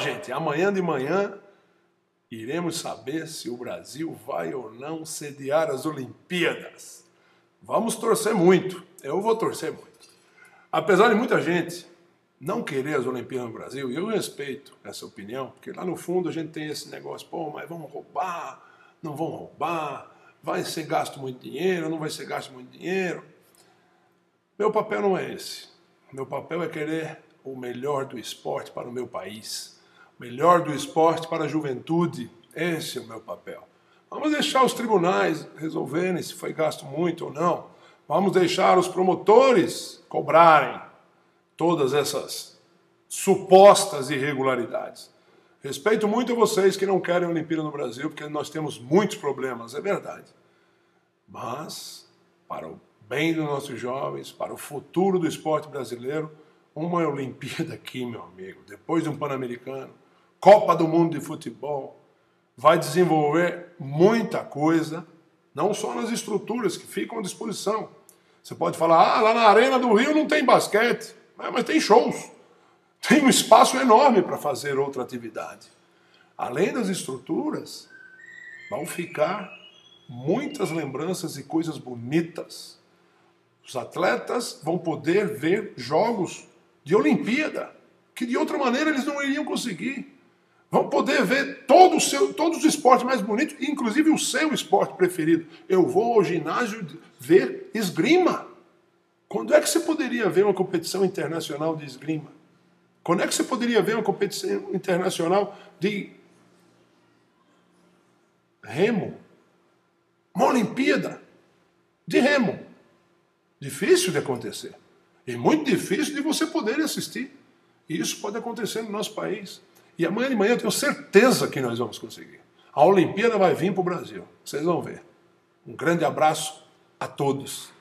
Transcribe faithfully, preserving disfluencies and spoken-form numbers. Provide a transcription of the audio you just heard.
gente, amanhã de manhã iremos saber se o Brasil vai ou não sediar as Olimpíadas. Vamos torcer muito, eu vou torcer muito. Apesar de muita gente não querer as Olimpíadas no Brasil, e eu respeito essa opinião, porque lá no fundo a gente tem esse negócio, pô, mas vamos roubar, não vão roubar, vai ser gasto muito dinheiro, não vai ser gasto muito dinheiro. Meu papel não é esse. Meu papel é querer o melhor do esporte para o meu país, o melhor do esporte para a juventude. Esse é o meu papel. Vamos deixar os tribunais resolverem se foi gasto muito ou não. Vamos deixar os promotores cobrarem todas essas supostas irregularidades. Respeito muito a vocês que não querem a Olimpíada no Brasil, porque nós temos muitos problemas, é verdade. Mas, para o bem dos nossos jovens, para o futuro do esporte brasileiro, uma Olimpíada aqui, meu amigo, depois de um Pan-Americano, Copa do Mundo de Futebol, vai desenvolver muita coisa, não só nas estruturas que ficam à disposição. Você pode falar, ah, lá na Arena do Rio não tem basquete, mas tem shows. Tem um espaço enorme para fazer outra atividade. Além das estruturas, vão ficar muitas lembranças e coisas bonitas. Os atletas vão poder ver jogos de Olimpíada, que de outra maneira eles não iriam conseguir. Vão poder ver todo o seu, todos os esportes mais bonitos, inclusive o seu esporte preferido. Eu vou ao ginásio ver esgrima. Quando é que você poderia ver uma competição internacional de esgrima? Quando é que você poderia ver uma competição internacional de remo? Uma Olimpíada de remo. Difícil de acontecer. E muito difícil de você poder assistir. E isso pode acontecer no nosso país. E amanhã de manhã eu tenho certeza que nós vamos conseguir. A Olimpíada vai vir para o Brasil. Vocês vão ver. Um grande abraço a todos.